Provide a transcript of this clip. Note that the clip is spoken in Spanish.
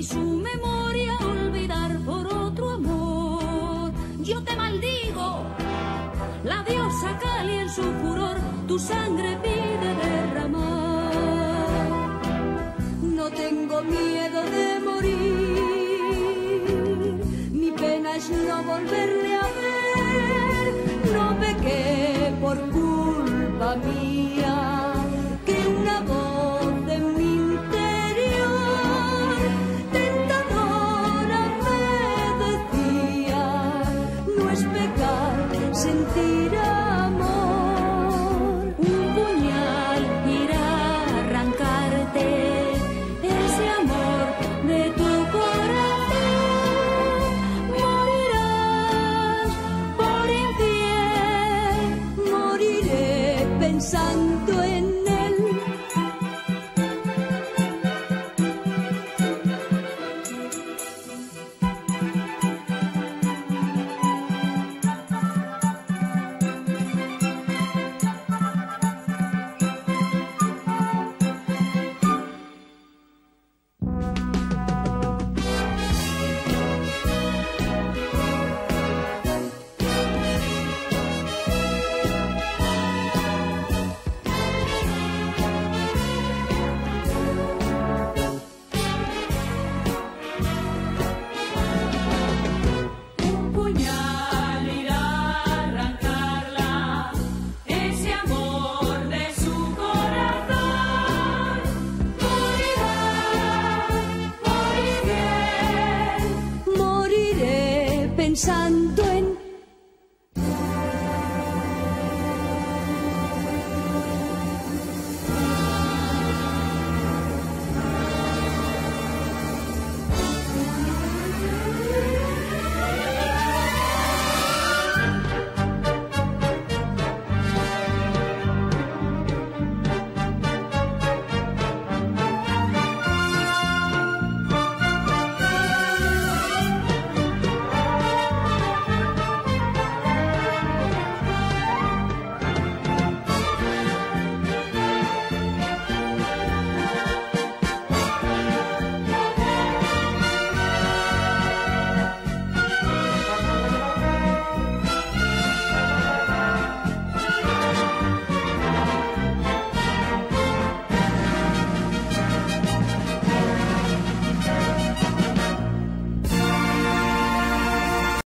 su memoria olvidar por otro amor. Yo te maldigo, la diosa Kali en su furor tu sangre pide derramar. No tengo miedo de morir, mi pena es no volverle a ver. No pequé por culpa mía, que una voz de mi interior tentadora me decía: no es pecar sentir amor. Un puñal irá a arrancarte ese amor de tu corazón. Morirás por infiel, moriré pensando en él. Un puñal irá a arrancarla ese amor de su corazón. Morirá por infiel, moriré pensando